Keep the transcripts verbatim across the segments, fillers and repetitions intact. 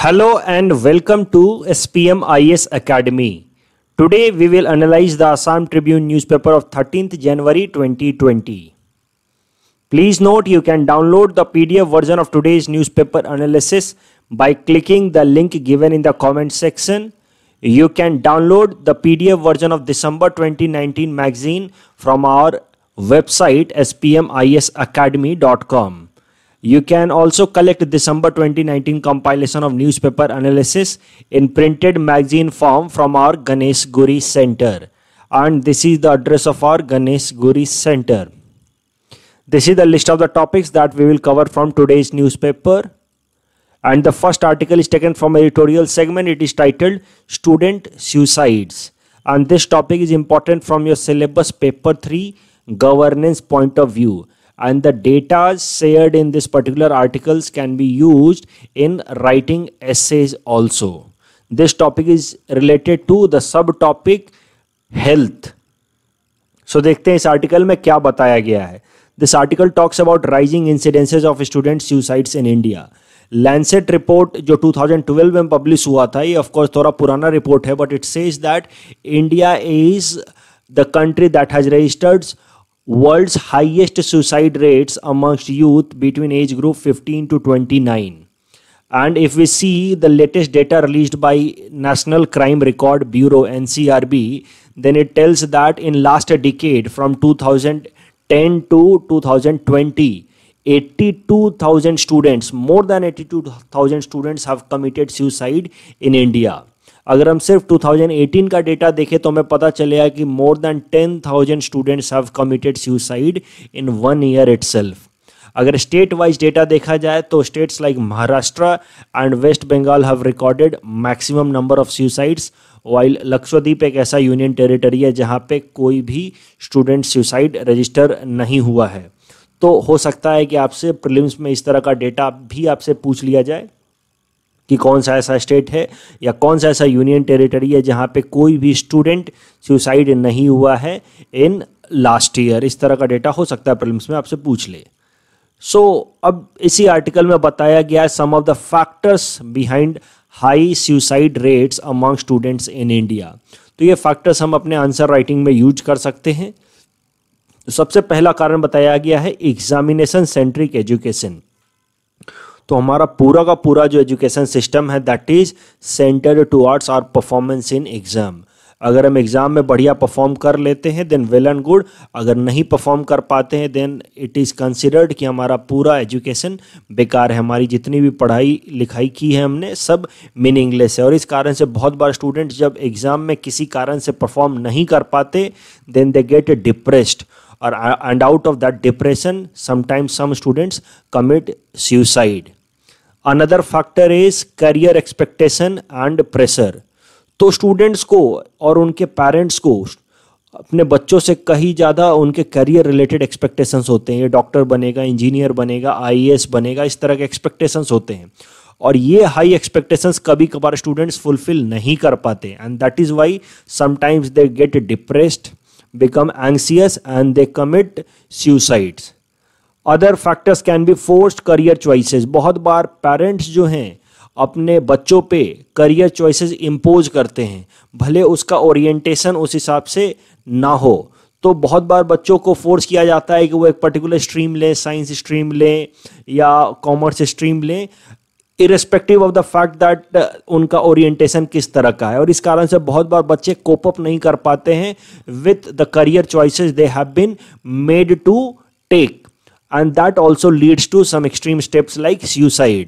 Hello and welcome to S P M I A S Academy. Today we will analyze the Assam Tribune Newspaper of thirteenth January twenty twenty. Please note you can download the P D F version of today's newspaper analysis by clicking the link given in the comment section. You can download the P D F version of December twenty nineteen magazine from our website S P M I A S academy dot com. You can also collect December twenty nineteen compilation of newspaper analysis in printed magazine form from our Ganeshguri Center. And this is the address of our Ganeshguri Center. This is the list of the topics that we will cover from today's newspaper. And the first article is taken from editorial segment. It is titled Student Suicides. And this topic is important from your syllabus paper three governance point of view. And the data shared in this particular articles can be used in writing essays also. This topic is related to the subtopic health. So देखते हैं इस article में क्या बताया गया है. This article talks about rising incidences of student suicides in India. Lancet report जो two thousand twelve में पब्लिश हुआ था, ये ऑफ कोर्स थोड़ा पुराना रिपोर्ट है, but it says that India is the country that has registered world's highest suicide rates amongst youth between age group fifteen to twenty-nine. And if we see the latest data released by National Crime Record Bureau N C R B, then it tells that in last decade from two thousand ten to two thousand twenty, eighty-two thousand students, more than eighty-two thousand students have committed suicide in India. अगर हम सिर्फ two thousand eighteen का data देखें तो हमें पता चलेगा कि more than ten thousand students have committed suicide in one year itself. अगर स्टेट वाइज डेटा देखा जाए तो states like Maharashtra and West Bengal have recorded maximum number of suicides, while Lakshadweep एक ऐसा यूनियन टेरिटरी है जहां पे कोई भी स्टूडेंट सुसाइड रजिस्टर नहीं हुआ है. तो हो सकता है कि आपसे प्रीलिम्स में इस तरह का डेटा भी आपसे पूछ लिया जाए कि कौन सा ऐसा स्टेट है या कौन सा ऐसा यूनियन टेरिटरी है जहां पे कोई भी स्टूडेंट सुसाइड नहीं हुआ है इन लास्ट ईयर. इस तरह का डेटा हो सकता है प्रीलिम्स में आपसे पूछ ले. सो so, अब इसी आर्टिकल में बताया गया है some of the factors behind high suicide rates among students in India. तो ये फैक्टर्स हम अपने आंसर राइटिंग में यूज कर सकते हैं. तो सबसे पहला कारण बताया गया है एग्जामिनेशन सेंट्रिक एजुकेशन. तो हमारा पूरा का पूरा जो एजुकेशन सिस्टम है that is centred towards our performance in exam. अगर हम एग्जाम में बढ़िया परफॉर्म कर लेते हैं देन वेल एंड गुड. अगर नहीं परफॉर्म कर पाते हैं देन इट इज़ कंसिडर्ड कि हमारा पूरा एजुकेशन बेकार है. हमारी जितनी भी पढ़ाई लिखाई की है हमने सब मीनिंगलेस है. और इस कारण से बहुत बार स्टूडेंट जब एग्ज़ाम में किसी कारण से परफॉर्म नहीं कर पाते देन दे गेट डिप्रेस्ड, और and out of that depression sometimes some students commit suicide. Another factor is career expectation and pressure. तो स्टूडेंट्स को और उनके पेरेंट्स को अपने बच्चों से कहीं ज़्यादा उनके करियर रिलेटेड एक्सपेक्टेशंस होते हैं. ये डॉक्टर बनेगा, इंजीनियर बनेगा, आई ए एस बनेगा, इस तरह के एक्सपेक्टेशंस होते हैं. और ये हाई एक्सपेक्टेशंस कभी कभार स्टूडेंट्स फुलफिल नहीं कर पाते and that is why sometimes they get depressed, become anxious and they commit suicides. Other factors can be forced career choices. बहुत बार पेरेंट्स जो हैं अपने बच्चों पे करियर चॉइसेस इम्पोज करते हैं, भले उसका ओरिएंटेशन उस हिसाब से ना हो. तो बहुत बार बच्चों को फोर्स किया जाता है कि वो एक पर्टिकुलर स्ट्रीम लें, साइंस स्ट्रीम लें या कॉमर्स स्ट्रीम लें, irrespective of the fact that उनका ओरिएंटेशन किस तरह का है. और इस कारण से बहुत बार बच्चे कोप अप नहीं कर पाते हैं with the career choices they have been made to take, and that also leads to some extreme steps like suicide.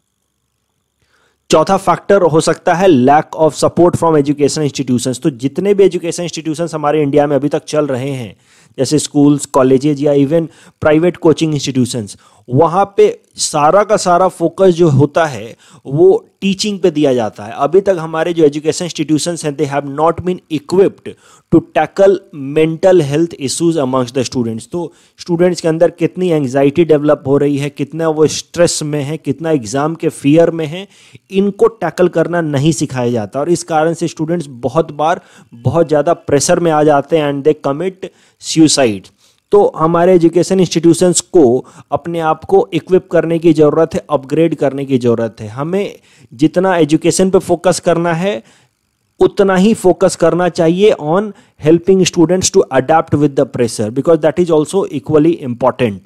चौथा फैक्टर हो सकता है lack of support from education institutions. तो जितने भी एजुकेशन इंस्टीट्यूशंस हमारे इंडिया में अभी तक चल रहे हैं जैसे स्कूल्स, कॉलेजेस या इवन प्राइवेट कोचिंग इंस्टीट्यूशंस, वहाँ पे सारा का सारा फोकस जो होता है वो टीचिंग पे दिया जाता है. अभी तक हमारे जो एजुकेशन इंस्टीट्यूशंस हैं they have not been equipped to tackle mental health issues amongst the students. तो स्टूडेंट्स के अंदर कितनी एंग्जाइटी डेवलप हो रही है, कितना वो स्ट्रेस में है, कितना एग्जाम के फियर में है, इनको टैकल करना नहीं सिखाया जाता. और इस कारण से स्टूडेंट्स बहुत बार बहुत ज़्यादा प्रेशर में आ जाते हैं एंड दे कमिट सुसाइड. तो हमारे एजुकेशन इंस्टीट्यूशंस को अपने आप को इक्विप करने की ज़रूरत है, अपग्रेड करने की ज़रूरत है। हमें जितना एजुकेशन पे फोकस करना है उतना ही फोकस करना चाहिए on helping students to adapt with the pressure, because that is also equally important.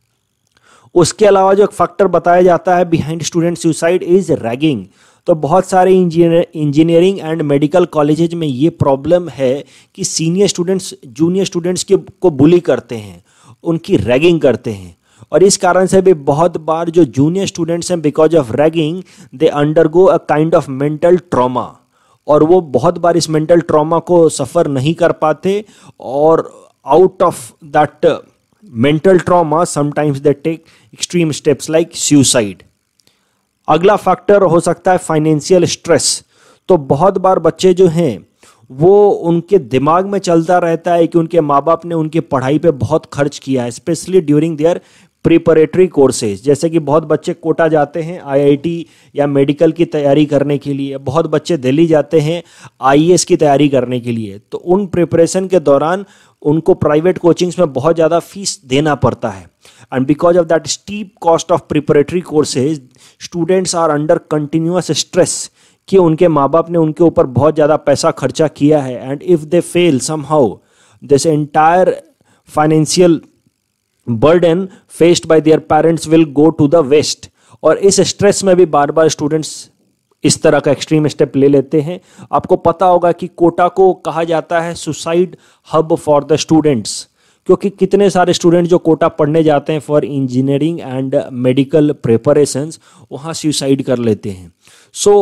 उसके अलावा जो एक फैक्टर बताया जाता है behind student suicide is ragging. तो बहुत सारे इंजीनियरिंग एंड मेडिकल कॉलेजेज में ये प्रॉब्लम है कि सीनियर स्टूडेंट्स जूनियर स्टूडेंट्स के को बुली करते हैं, उनकी रैगिंग करते हैं, और इस कारण से भी बहुत बार जो जूनियर स्टूडेंट्स हैं because of ragging they undergo a kind of mental trauma, और वो बहुत बार इस मेंटल ट्रॉमा को सफ़र नहीं कर पाते, और out of that mental trauma sometimes they take extreme steps like suicide. अगला फैक्टर हो सकता है फाइनेंशियल स्ट्रेस। तो बहुत बार बच्चे जो हैं वो उनके दिमाग में चलता रहता है कि उनके माँ बाप ने उनकी पढ़ाई पे बहुत खर्च किया है, specially during their preparatory courses. जैसे कि बहुत बच्चे कोटा जाते हैं आईआईटी या मेडिकल की तैयारी करने के लिए, बहुत बच्चे दिल्ली जाते हैं आईएएस की तैयारी करने के लिए। तो उन प्रिपरेशन के दौरान उनको प्राइवेट कोचिंग्स में बहुत ज़्यादा फीस देना पड़ता है, and because of that steep cost of preparatory courses students are under continuous stress कि उनके माँ बाप ने उनके ऊपर बहुत ज़्यादा पैसा खर्चा किया है, and if they fail somehow this entire financial burden faced by their parents will go to the waste। और इस स्ट्रेस में भी बार बार स्टूडेंट्स इस तरह का एक्सट्रीम स्टेप ले लेते हैं। आपको पता होगा कि कोटा को कहा जाता है suicide hub for the students, क्योंकि कितने सारे स्टूडेंट जो कोटा पढ़ने जाते हैं for engineering and medical preparations वहाँ सुसाइड कर लेते हैं। सो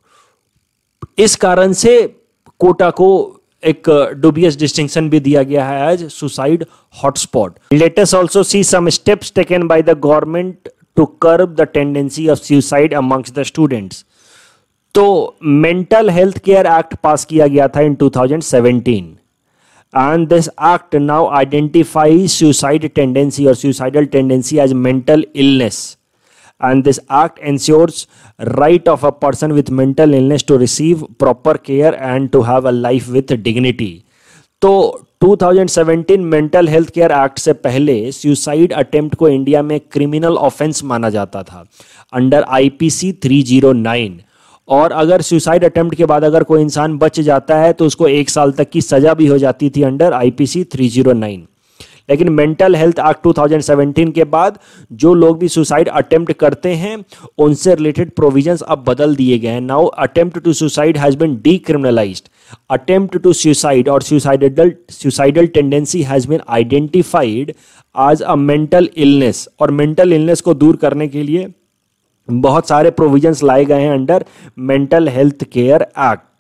so, इस कारण से कोटा को एक डुबियस डिस्टिंक्शन भी दिया गया है as suicide hotspot. Let us also see some steps taken by the government to curb the tendency of suicide amongst the students. तो mental health care act pass किया गया था in two thousand seventeen, and this act now identifies suicide tendency और suicidal tendency as mental illness, and this act ensures right of a person with mental illness to receive proper care and to have a life with dignity। तो two thousand seventeen mental health care act से पहले suicide attempt को India में criminal offence माना जाता था under IPC three zero nine, और अगर सुसाइड अटेम्प्ट के बाद अगर कोई इंसान बच जाता है तो उसको एक साल तक की सजा भी हो जाती थी under IPC three zero nine. लेकिन mental health act two thousand seventeen के बाद जो लोग भी सुसाइड अटेम्प्ट करते हैं उनसे रिलेटेड प्रोविजंस अब बदल दिए गए हैं। Now attempt to suicide has been decriminalised. Attempt to suicide और suicidal suicidal tendency has been identified as a mental illness, और मेंटल इलनेस को दूर करने के लिए बहुत सारे प्रोविजंस लाए गए हैं under mental health care act.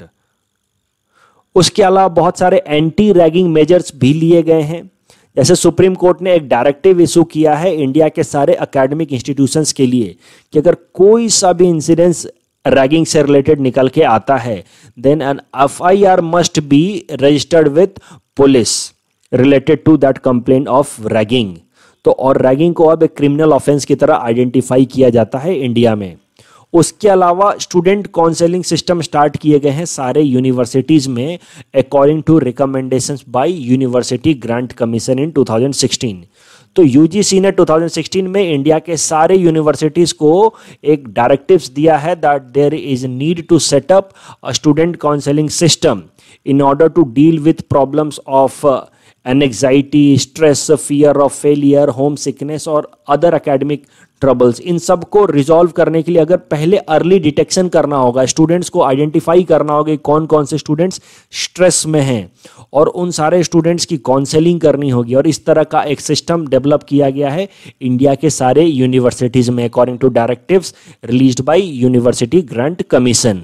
उसके अलावा बहुत सारे एंटी रैगिंग मेजर्स भी लिए गए हैं। जैसे सुप्रीम कोर्ट ने एक डायरेक्टिव इशू किया है इंडिया के सारे एकेडमिक इंस्टीट्यूशंस के लिए कि अगर कोई सा भी इंसिडेंस रैगिंग से रिलेटेड निकल के आता है then an F I R must be registered with police related to that complaint of ragging. तो और रैगिंग को अब एक क्रिमिनल ऑफेंस की तरह आइडेंटिफाई किया जाता है इंडिया में। उसके अलावा स्टूडेंट काउंसलिंग सिस्टम स्टार्ट किए गए हैं सारे यूनिवर्सिटीज़ में according to recommendations by university grant commission in two thousand sixteen. तो यूजीसी ने टू थाउजेंड सिक्सटीन में इंडिया के सारे यूनिवर्सिटीज़ को एक डायरेक्टिव्स दिया है that there is need to set up a student counselling system in order to deal with problems of anxiety, stress, fear of failure, homesickness और other academic troubles. इन सब को रिजॉल्व करने के लिए अगर पहले अर्ली डिटेक्शन करना होगा, स्टूडेंट्स को आइडेंटिफाई करना होगा कौन कौन से स्टूडेंट्स स्ट्रेस में हैं, और उन सारे स्टूडेंट्स की काउंसलिंग करनी होगी। और इस तरह का एक सिस्टम डेवलप किया गया है इंडिया के सारे यूनिवर्सिटीज़ में according to directives released by university grant commission.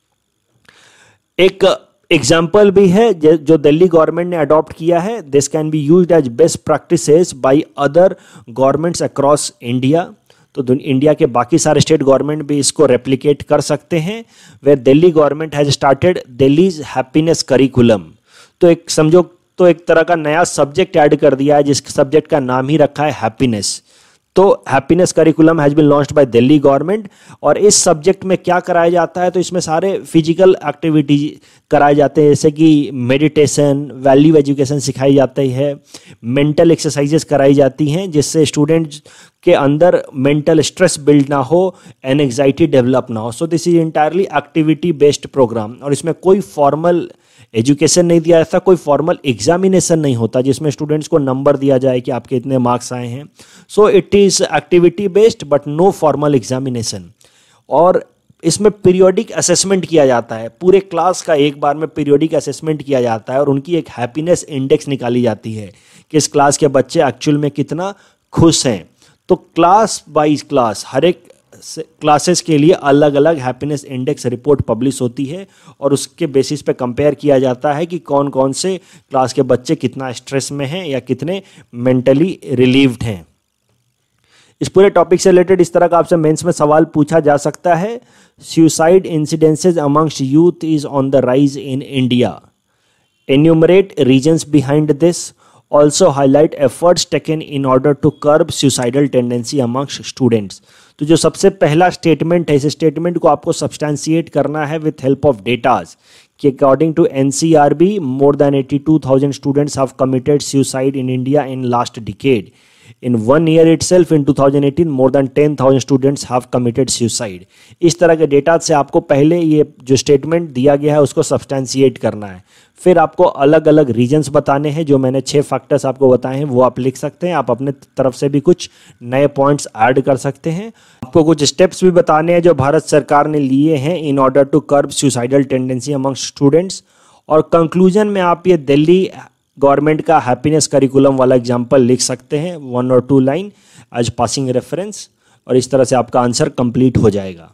एक एग्जाम्पल भी है जो दिल्ली गवर्नमेंट ने अडॉप्ट किया है। This can be used as best practices by other governments across India. तो इंडिया के बाकी सारे स्टेट गवर्नमेंट भी इसको रेप्लिकेट कर सकते हैं। Where Delhi government has started Delhi's happiness curriculum. तो एक समझो तो एक तरह का नया सब्जेक्ट ऐड कर दिया है जिस सब्जेक्ट का नाम ही रखा है हैप्पीनेस। तो happiness curriculum has been launched by Delhi government. और इस सब्जेक्ट में क्या कराया जाता है, तो इसमें सारे फिजिकल एक्टिविटीज कराए जाते हैं, जैसे कि मेडिटेशन, वैल्यू एजुकेशन सिखाई जाती है, मेंटल एक्सरसाइजेस कराई जाती हैं जिससे स्टूडेंट्स के अंदर मेंटल स्ट्रेस बिल्ड ना हो, एंग्जाइटी डेवलप ना हो। So this is entirely activity based programme. और इसमें कोई फॉर्मल एजुकेशन नहीं दिया जाता, कोई फॉर्मल एग्जामिनेशन नहीं होता जिसमें स्टूडेंट्स को नंबर दिया जाए कि आपके इतने मार्क्स आए हैं। So it is activity based but no formal examination. और इसमें पीरियोडिक असेसमेंट किया जाता है, पूरे क्लास का एक बार में पीरियोडिक असेसमेंट किया जाता है और उनकी एक हैप्पीनेस इंडेक्स निकाली जाती है कि इस क्लास के बच्चे एक्चुअल में कितना खुश हैं। तो क्लास वाइज क्लास हर एक क्लासेस के लिए अलग अलग हैप्पीनेस इंडेक्स रिपोर्ट पब्लिश होती है और उसके बेसिस पे कंपेयर किया जाता है कि कौन कौन से क्लास के बच्चे कितना स्ट्रेस में हैं या कितने मेंटली रिलीव्ड हैं। इस पूरे टॉपिक से रिलेटेड इस तरह का आपसे मेंस में सवाल पूछा जा सकता है। Suicide incidences amongst youth is on the rise in India. Enumerate reasons behind this. Also highlight efforts taken in order to curb suicidal tendency amongst students। तो जो सबसे पहला स्टेटमेंट है, इस स्टेटमेंट को आपको सब्सटेंशिएट करना है विथ हेल्प ऑफ डेटाज कि according to N C R B more than eighty two thousand students have committed suicide in India in last decade. In one year itself in two thousand eighteen more than ten thousand students have committed suicide। इस तरह के data से आपको पहले ये जो statement दिया गया है उसको सब्सटेंशिएट करना है। फिर आपको अलग अलग रीजन्स बताने हैं, जो मैंने छह फैक्टर्स आपको बताए हैं वो आप लिख सकते हैं। आप अपने तरफ से भी कुछ नए पॉइंट्स ऐड कर सकते हैं। आपको कुछ स्टेप्स भी बताने हैं जो भारत सरकार ने लिए हैं in order to curb suicidal tendency among students. और कंक्लूजन में आप ये दिल्ली गवर्नमेंट का हैप्पीनेस करिकुलम वाला एग्जाम्पल लिख सकते हैं, वन और two line as passing reference, और इस तरह से आपका आंसर कंप्लीट हो जाएगा।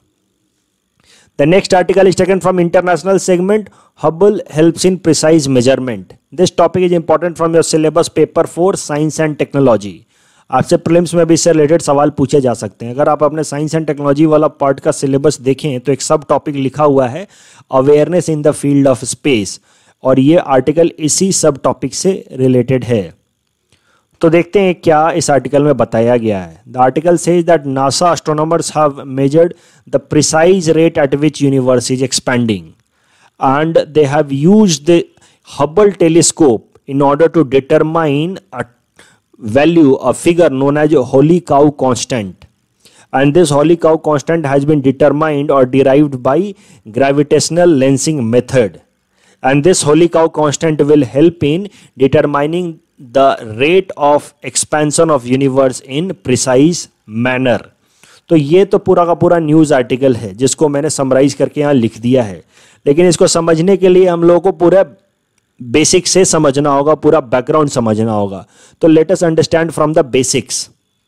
The next article is taken from international segment. Hubble helps in precise measurement. This topic is important from your syllabus paper four science and technology. आपसे prelims में भी इससे रिलेटेड सवाल पूछे जा सकते हैं। अगर आप अपने साइंस एंड टेक्नोलॉजी वाला पार्ट का सिलेबस देखें तो एक सब टॉपिक लिखा हुआ है awareness in the field of space, और ये आर्टिकल इसी सब टॉपिक से रिलेटेड है। तो देखते हैं क्या इस आर्टिकल में बताया गया है। The article says that NASA astronomers have measured the precise rate at which universe is expanding and they have used the Hubble telescope in order to determine a value a figure known as holy cow constant, and this holy cow constant has been determined or derived by gravitational lensing method, and this holy cow constant will help in determining the rate of expansion of universe in precise manner। तो ये तो पूरा का पूरा news article है जिसको मैंने summarise करके यहाँ लिख दिया है, लेकिन इसको समझने के लिए हम लोगों को पूरा बेसिक से समझना होगा, पूरा बैकग्राउंड समझना होगा। तो let us understand from the basics.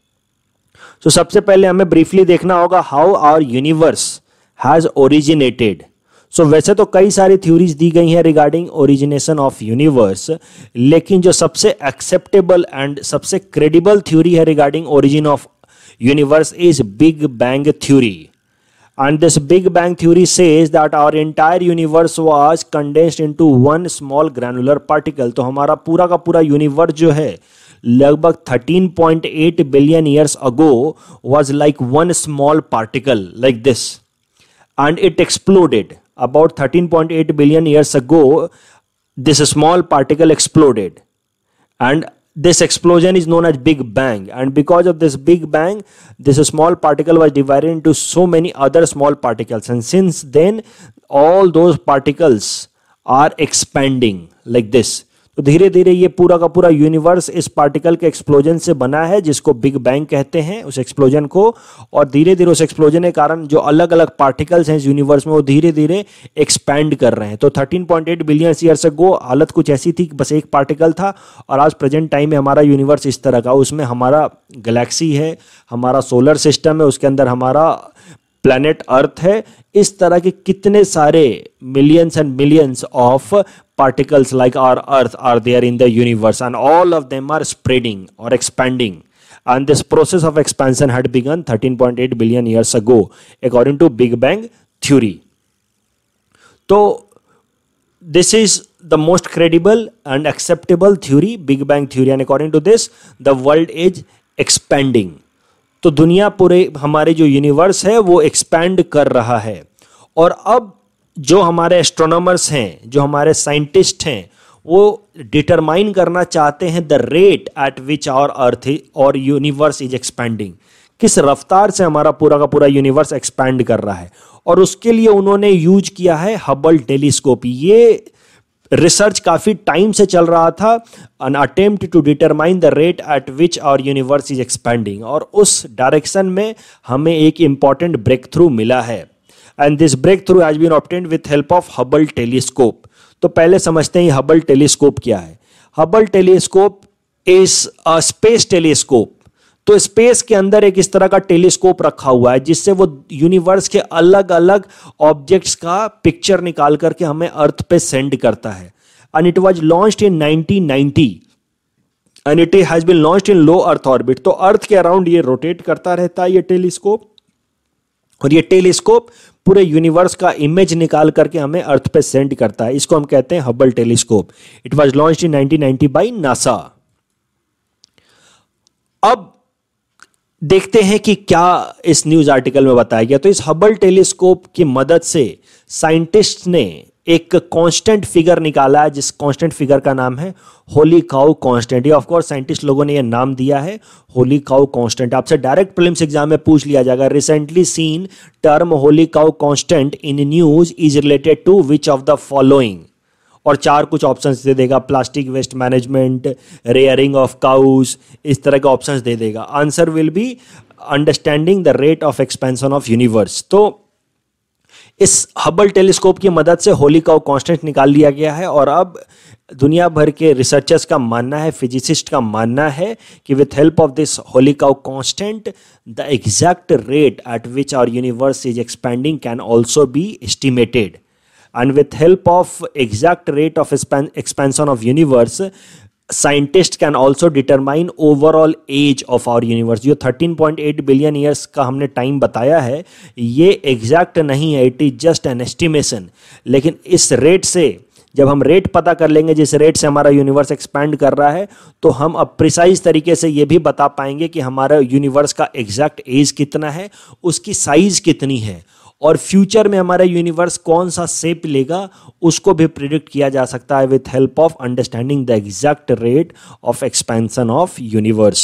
तो सबसे पहले हमें ब्रीफली देखना होगा how our universe has originated. So वैसे तो कई सारी थ्योरीज दी गई हैं रिगार्डिंग ओरिजिनेशन ऑफ यूनिवर्स, लेकिन जो सबसे एक्सेप्टेबल एंड सबसे क्रेडिबल थ्योरी है regarding origin of universe is big bang theory. And this Big Bang theory says that our entire universe was condensed into one small granular particle। तो हमारा पूरा का पूरा यूनिवर्स जो है लगभग thirteen point eight billion years ago was like one small particle like this, and it exploded about thirteen point eight billion years ago. This small particle exploded, and this explosion is known as Big Bang, and because of this Big Bang this small particle was divided into so many other small particles, and since then all those particles are expanding like this। तो धीरे धीरे ये पूरा का पूरा universe इस particle के explosion से बना है जिसको बिग बैंग कहते हैं, उस एक्सप्लोजन को। और धीरे धीरे उस एक्सप्लोजन के कारण जो अलग अलग पार्टिकल्स हैं इस यूनिवर्स में वो धीरे धीरे एक्सपैंड कर रहे हैं। तो thirteen point eight billion years ago हालत कुछ ऐसी थी कि बस एक पार्टिकल था, और आज प्रेजेंट टाइम में हमारा यूनिवर्स इस तरह का, उसमें हमारा गैलेक्सी है, हमारा सोलर सिस्टम है, उसके अंदर हमारा प्लैनेट अर्थ है। इस तरह के कितने सारे millions and millions of particles like our earth are there in the universe, and all of them are spreading or expanding, and this process of expansion had begun thirteen point eight billion years ago according to Big Bang theory। तो this is the most credible and acceptable theory, Big Bang theory, and according to this the world is expanding। तो दुनिया पूरे हमारे जो universe है वो expand कर रहा है। और अब जो हमारे एस्ट्रोनॉमर्स हैं, जो हमारे साइंटिस्ट हैं, वो डिटरमाइन करना चाहते हैं the rate at which our earth और यूनिवर्स इज एक्सपैंडिंग, किस रफ्तार से हमारा पूरा का पूरा यूनिवर्स एक्सपैंड कर रहा है। और उसके लिए उन्होंने यूज किया है हबल टेलीस्कोप। ये रिसर्च काफी टाइम से चल रहा था, an attempt to determine the rate at which our universe is expanding, और उस डायरेक्शन में हमें एक इंपॉर्टेंट ब्रेक थ्रू मिला है। And this breakthrough has been obtained with help of Hubble telescope. तो पहले समझते हैं हबल टेलीस्कोप क्या है। Hubble telescope is a space telescope. तो स्पेस के अंदर एक इस तरह का टेलीस्कोप रखा हुआ है जिससे वो यूनिवर्स के अलग अलग ऑब्जेक्ट्स का पिक्चर निकाल करके हमें अर्थ पे सेंड करता है। And it was launched in nineteen ninety and it has been launched in low earth orbit. तो अर्थ के अराउंड ये रोटेट करता रहता है ये टेलीस्कोप, और ये टेलीस्कोप पूरे यूनिवर्स का इमेज निकाल करके हमें अर्थ पे सेंड करता है। इसको हम कहते हैं Hubble telescope. It was launched in nineteen ninety by NASA. अब देखते हैं कि क्या इस न्यूज आर्टिकल में बताया गया। तो इस हबल टेलीस्कोप की मदद से साइंटिस्ट ने एक कांस्टेंट फिगर निकाला है, जिस कांस्टेंट फिगर का नाम है होली काउ कांस्टेंट। ये ऑफ कोर्स साइंटिस्ट लोगों ने ये नाम दिया है होली काउ कांस्टेंट। आपसे डायरेक्ट प्रीलिम्स एग्जाम में पूछ लिया जाएगा, recently seen term holy cow constant in news is related to which of the following, और चार कुछ ऑप्शंस दे देगा, plastic waste management, rearing of cows, इस तरह के ऑप्शंस दे देगा। Answer will be understanding the rate of expansion of universe. तो इस हबल टेलीस्कोप की मदद से होली काउ कांस्टेंट निकाल लिया गया है, और अब दुनिया भर के रिसर्चर्स का मानना है, फिजिसिस्ट का मानना है कि with help of this holy cow constant the exact rate at which our universe is expanding can also be estimated. And with help of exact rate of expansion of universe, scientists can also determine overall age of our universe। जो thirteen point eight billion years का हमने time बताया है, ये exact नहीं है, it is just an estimation. लेकिन इस रेट से जब हम रेट पता कर लेंगे जिस रेट से हमारा यूनिवर्स एक्सपैंड कर रहा है, तो हम अब प्रिसाइज तरीके से ये भी बता पाएंगे कि हमारा यूनिवर्स का एग्जैक्ट एज कितना है, उसकी साइज कितनी है, और फ्यूचर में हमारा यूनिवर्स कौन सा शेप लेगा उसको भी प्रिडिक्ट किया जा सकता है with help of understanding the exact rate of expansion of universe.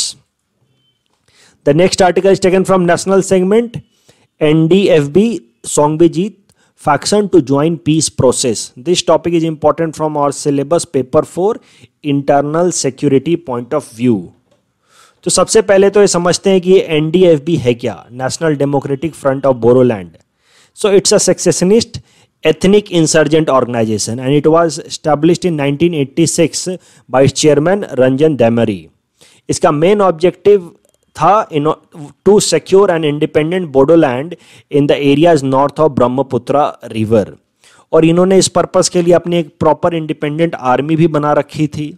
The next article is taken from national segment. NDFB songbijit faction to join peace process. This topic is important from our syllabus paper for internal security point of view. तो सबसे पहले तो ये समझते हैं कि ये NDFB है क्या, national democratic front of Bodoland. So it's a secessionist ethnic insurgent organization and it was established in nineteen eighty six by chairman Ranjan Damari. इसका main objective था to secure an independent Bodoland in the areas north of Brahmaputra river. और इन्होंने इस purpose के लिए अपनी एक proper independent army भी बना रखी थी।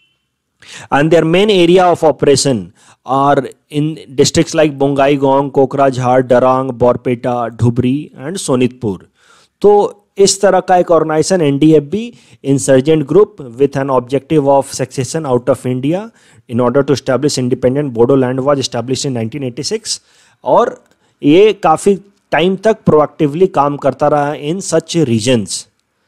And their main area of operation are in districts like Bongaigaon, Kokrajhar, Darang, Borpeta, Dhubri and Sonitpur. तो इस तरह का एक organisation NDFB insurgent group with an objective of succession out of India in order to establish independent Bodoland was established in nineteen eighty six, और ये काफ़ी time तक proactively काम करता रहा इन सच रीजन्स।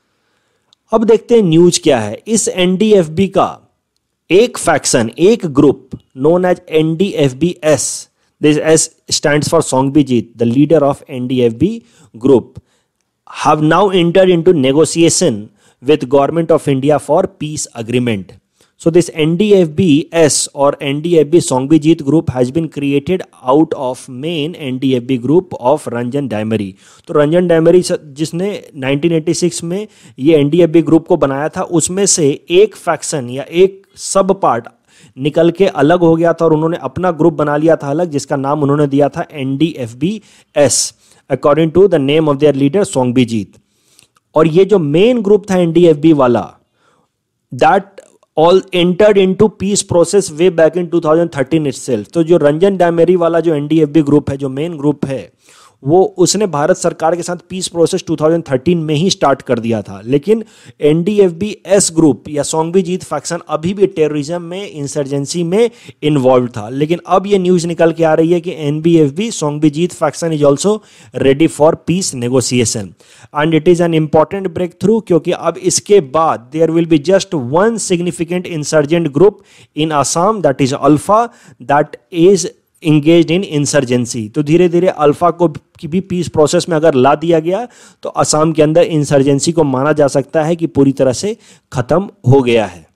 अब देखते हैं न्यूज क्या है। इस एनडीएफबी का एक फैक्शन, एक group known as NDFB S, this S stands for songbijit, the leader of NDFB group, have now entered into negotiation with government of India for peace agreement. So this N D F B-S or N D F B songbijit group has been created out of main N D F B group of Ranjan Damari. तो रंजन डैमरी जिसने nineteen eighty six में ये N D F B group को बनाया था, उसमें से एक फैक्शन या एक सब पार्ट निकल के अलग हो गया था और उन्होंने अपना ग्रुप बना लिया था अलग, जिसका नाम उन्होंने दिया था N D F B-S according to the name of their leader songbijit. और ये जो मेन ग्रुप था N D F B वाला, that all entered into peace process way back in two thousand thirteen itself. तो जो रंजन डैमेरी वाला जो N D F B group है, जो मेन ग्रुप है, वो उसने भारत सरकार के साथ पीस प्रोसेस दो हज़ार तेरह में ही स्टार्ट कर दिया था, लेकिन N D F B S group या सोंगबिजीत फैक्शन अभी भी टेररिज्म में, इंसर्जेंसी में इन्वॉल्व था। लेकिन अब ये न्यूज़ निकल के आ रही है कि N B F B Songbijit faction is also ready for peace negotiation and it is an important breakthrough, क्योंकि अब इसके बाद there will be just one significant insurgent group in Assam, that is ULFA, that is engaged in insurgency. तो धीरे धीरे alpha को की भी पीस प्रोसेस में अगर ला दिया गया तो असम के अंदर इंसर्जेंसी को माना जा सकता है कि पूरी तरह से खत्म हो गया है।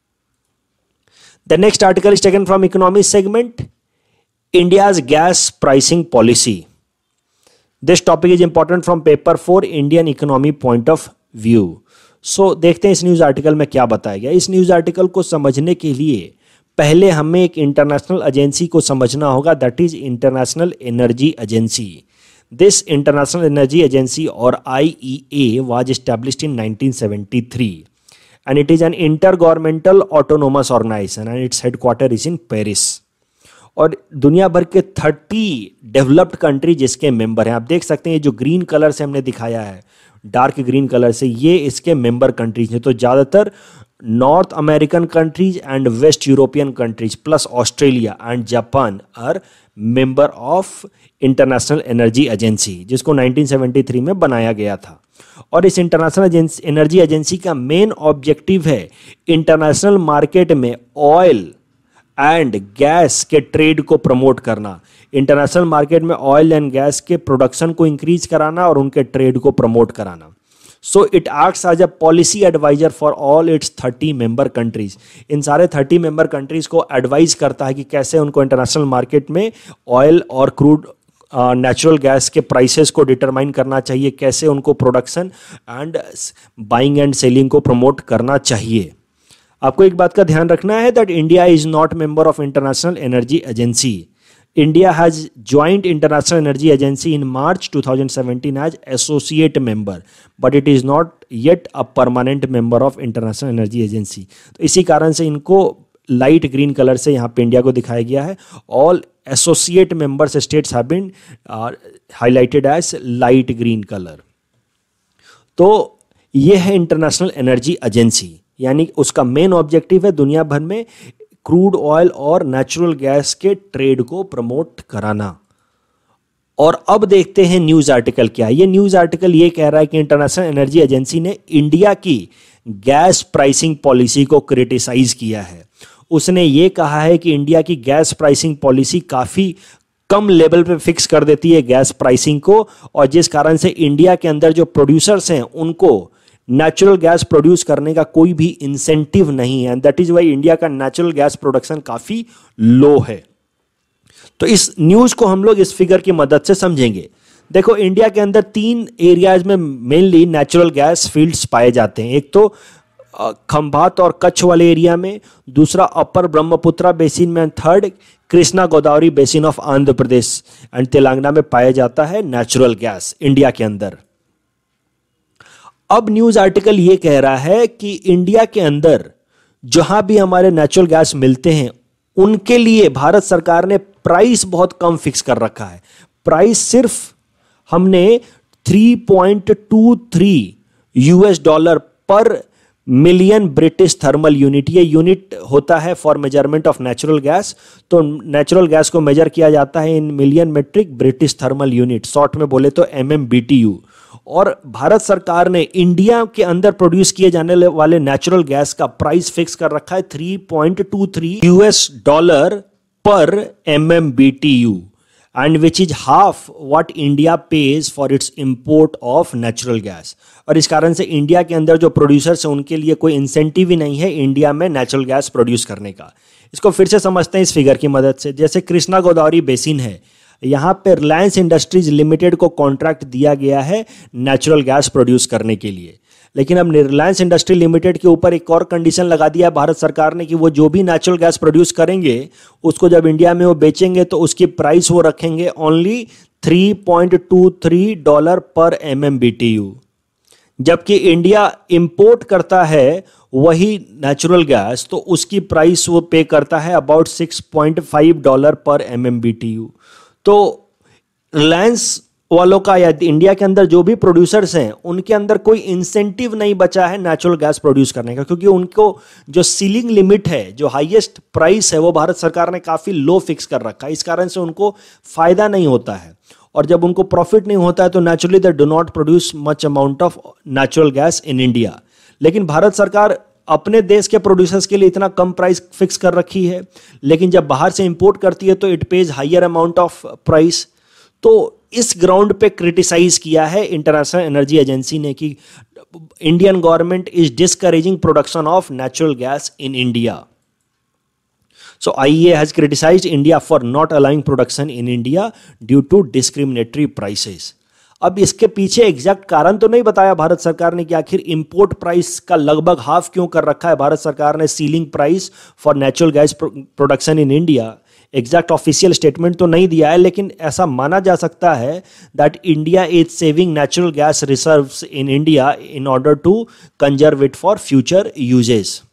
The next article is taken from economy segment, India's gas pricing policy. This topic is important from paper four Indian economy point of view. So देखते हैं इस न्यूज आर्टिकल में क्या बताया गया। इस न्यूज आर्टिकल को समझने के लिए पहले हमें एक इंटरनेशनल एजेंसी को समझना होगा, that is international energy agency. This international energy agency और I E A was established in nineteen seventy three and it is an intergovernmental autonomous organisation and its headquarter is in Paris. और दुनिया भर के तीस developed country जिसके member हैं, आप देख सकते हैं ये जो ग्रीन कलर से हमने दिखाया है, डार्क ग्रीन कलर से, ये इसके मेंबर कंट्रीज हैं। तो ज़्यादातर north American countries and west European countries plus Australia and Japan are member of international energy agency, जिसको नाइनटीन सेवेंटी थ्री में बनाया गया था। और इस इंटरनेशनल एनर्जी एजेंसी का मेन ऑब्जेक्टिव है इंटरनेशनल मार्केट में ऑयल एंड गैस के ट्रेड को प्रमोट करना, इंटरनेशनल मार्केट में ऑयल एंड गैस के प्रोडक्शन को इंक्रीज कराना और उनके ट्रेड को प्रमोट कराना। So it acts as a policy adviser for all its thirty member countries. इन सारे थर्टी मेंबर कंट्रीज को एडवाइज करता है कि कैसे उनको इंटरनेशनल मार्केट में ऑयल और क्रूड नेचुरल गैस के प्राइसेस को डिटरमाइन करना चाहिए, कैसे उनको production and buying and selling को प्रमोट करना चाहिए। आपको एक बात का ध्यान रखना है that India is not member of international energy agency. India has joined International Energy Agency in March twenty seventeen as associate member, but it is not yet a permanent member of International Energy Agency. तो इसी कारण से इनको light green colour से यहाँ पे India को दिखाया गया है। All associate members states have been uh, highlighted as light green color. तो ये है इंटरनेशनल एनर्जी एजेंसी, यानी उसका मेन ऑब्जेक्टिव है दुनिया भर में क्रूड ऑयल और नेचुरल गैस के ट्रेड को प्रमोट कराना। और अब देखते हैं न्यूज आर्टिकल क्या है। ये न्यूज आर्टिकल ये कह रहा है कि इंटरनेशनल एनर्जी एजेंसी ने इंडिया की गैस प्राइसिंग पॉलिसी को क्रिटिसाइज किया है। उसने ये कहा है कि इंडिया की गैस प्राइसिंग पॉलिसी काफ़ी कम लेवल पे फिक्स कर देती है गैस प्राइसिंग को, और जिस कारण से इंडिया के अंदर जो प्रोड्यूसर्स हैं उनको नेचुरल गैस प्रोड्यूस करने का कोई भी इंसेंटिव नहीं है। दैट इज वाई इंडिया का नेचुरल गैस प्रोडक्शन काफी लो है। तो इस न्यूज को हम लोग इस फिगर की मदद से समझेंगे। देखो, इंडिया के अंदर तीन एरियाज में मेनली नेचुरल गैस फील्ड्स पाए जाते हैं। एक तो खंभात और कच्छ वाले एरिया में, दूसरा अपर ब्रह्मपुत्रा बेसिन में, and third Krishna Godavari basin of Andhra Pradesh and Telangana में पाया जाता है नेचुरल गैस इंडिया के अंदर। अब न्यूज आर्टिकल ये कह रहा है कि इंडिया के अंदर जहां भी हमारे नेचुरल गैस मिलते हैं उनके लिए भारत सरकार ने प्राइस बहुत कम फिक्स कर रखा है। प्राइस सिर्फ हमने three point two three US dollar per million British thermal unit, ये यूनिट होता है for measurement of natural gas. तो नेचुरल गैस को मेजर किया जाता है in million metric British thermal unit, short में बोले तो M M B T U. और भारत सरकार ने इंडिया के अंदर प्रोड्यूस किए जाने वाले नेचुरल गैस का प्राइस फिक्स कर रखा है three point two three US dollar per M M B T U, and which is half what India pays for its import of natural gas. और इस कारण से इंडिया के अंदर जो प्रोड्यूसर्स हैं उनके लिए कोई इंसेंटिव ही नहीं है इंडिया में नेचुरल गैस प्रोड्यूस करने का। इसको फिर से समझते हैं इस फिगर की मदद से। जैसे कृष्णा गोदावरी बेसिन है, यहाँ पे रिलायंस इंडस्ट्रीज लिमिटेड को कॉन्ट्रैक्ट दिया गया है नेचुरल गैस प्रोड्यूस करने के लिए, लेकिन अब रिलायंस इंडस्ट्री लिमिटेड के ऊपर एक और कंडीशन लगा दिया है भारत सरकार ने कि वो जो भी नेचुरल गैस प्रोड्यूस करेंगे उसको जब इंडिया में वो बेचेंगे तो उसकी प्राइस वो रखेंगे only three point two three dollar per M M B T U, जबकि इंडिया इंपोर्ट करता है वही नेचुरल गैस तो उसकी प्राइस वो पे करता है about six point five dollar per M M B T U. तो रिलायंस वालों का या इंडिया के अंदर जो भी प्रोड्यूसर्स हैं उनके अंदर कोई इंसेंटिव नहीं बचा है नेचुरल गैस प्रोड्यूस करने का, क्योंकि उनको जो सीलिंग लिमिट है, जो हाईएस्ट प्राइस है, वो भारत सरकार ने काफ़ी लो फिक्स कर रखा है। इस कारण से उनको फायदा नहीं होता है, और जब उनको प्रॉफिट नहीं होता है तो naturally they do not produce much amount of natural gas in India. लेकिन भारत सरकार अपने देश के प्रोड्यूसर्स के लिए इतना कम प्राइस फिक्स कर रखी है, लेकिन जब बाहर से इंपोर्ट करती है तो it pays higher amount of price. तो इस ग्राउंड पे क्रिटिसाइज किया है इंटरनेशनल एनर्जी एजेंसी ने कि Indian government is discouraging production of natural gas in India. So I E A has criticized India for not allowing production in India due to discriminatory prices. अब इसके पीछे exact कारण तो नहीं बताया भारत सरकार ने कि आखिर इंपोर्ट प्राइस का लगभग हाफ क्यों कर रखा है भारत सरकार ने ceiling price for natural gas production in India. Exact official statement तो नहीं दिया है, लेकिन ऐसा माना जा सकता है that India is saving natural gas reserves in India in order to conserve it for future uses.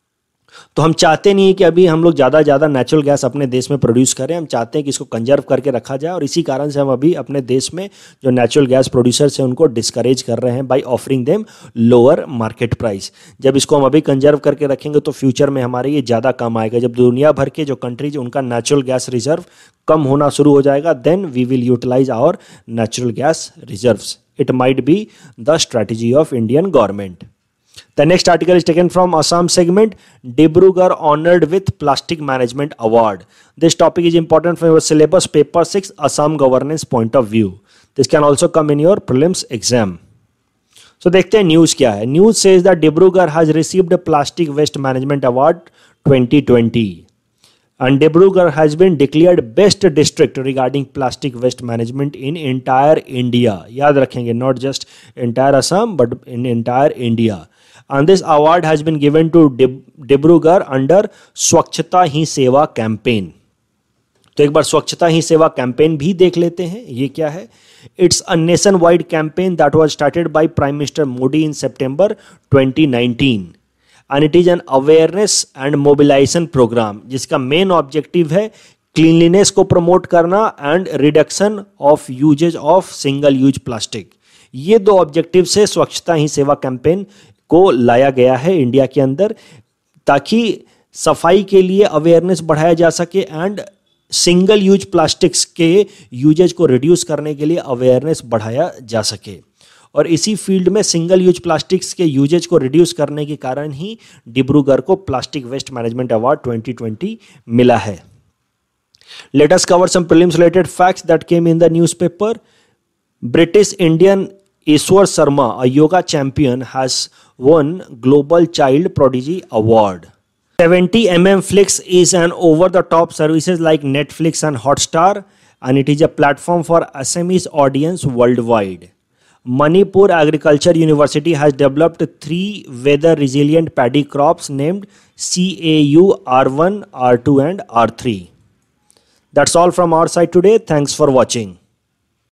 तो हम चाहते नहीं कि अभी हम लोग ज़्यादा ज़्यादा नेचुरल गैस अपने देश में प्रोड्यूस करें, हम चाहते हैं कि इसको कंजर्व करके रखा जाए, और इसी कारण से हम अभी अपने देश में जो नेचुरल गैस प्रोड्यूसर्स हैं उनको डिस्करेज कर रहे हैं by offering them lower market price. जब इसको हम अभी कंजर्व करके रखेंगे तो फ्यूचर में हमारे ये ज़्यादा कम आएगा। जब दुनिया भर के जो कंट्रीज उनका नेचुरल गैस रिजर्व कम होना शुरू हो जाएगा, then we will utilise our natural gas reserves. It might be the strategy of Indian government. The next article is taken from Assam segment. Dibrugarh honored with Plastic Management Award. This topic is important for your syllabus paper six Assam governance point of view. This can also come in your prelims exam. So देखते हैं news क्या है। News says that Dibrugarh has received a Plastic Waste Management Award twenty twenty. And Dibrugarh has been declared best district regarding plastic waste management in entire India. याद रखेंगे, not just entire Assam but in entire India. And this award has been given to Dibrugarh under स्वच्छता ही सेवा campaign. तो एक बार स्वच्छता ही सेवा campaign भी देख लेते हैं, ये क्या है। It's a nation wide campaign that was started by prime minister Modi in September twenty nineteen, and it is an awareness and mobilisation programme जिसका मेन ऑब्जेक्टिव है क्लीनलीनेस को प्रमोट करना and reduction of uses of single use plastic. ये दो objective से स्वच्छता ही सेवा campaign को लाया गया है इंडिया के अंदर, ताकि सफाई के लिए अवेयरनेस बढ़ाया जा सके एंड सिंगल यूज प्लास्टिक्स के यूजेज को रिड्यूस करने के लिए अवेयरनेस बढ़ाया जा सके। और इसी फील्ड में सिंगल यूज प्लास्टिक्स के यूजेज को रिड्यूस करने के कारण ही डिब्रूगढ़ को plastic waste management award twenty twenty मिला है। Let us cover some prelims related facts that came in the newspaper. British Indian Ishwar Sharma, a yoga champion, has won Global Child Prodigy Award. seventy millimeter Flix is an over-the-top services like Netflix and Hotstar, and it is a platform for Assamese audience worldwide. Manipur Agriculture University has developed three weather-resilient paddy crops named C A U R one, R two, and R three. That's all from our side today. Thanks for watching.